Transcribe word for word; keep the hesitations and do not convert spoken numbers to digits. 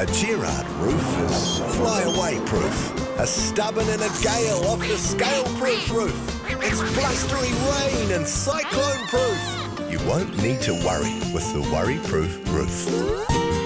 A Gerard roof is fly-away proof. A stubborn in a gale off the scale-proof roof. It's blustery rain and cyclone-proof. You won't need to worry with the worry-proof roof.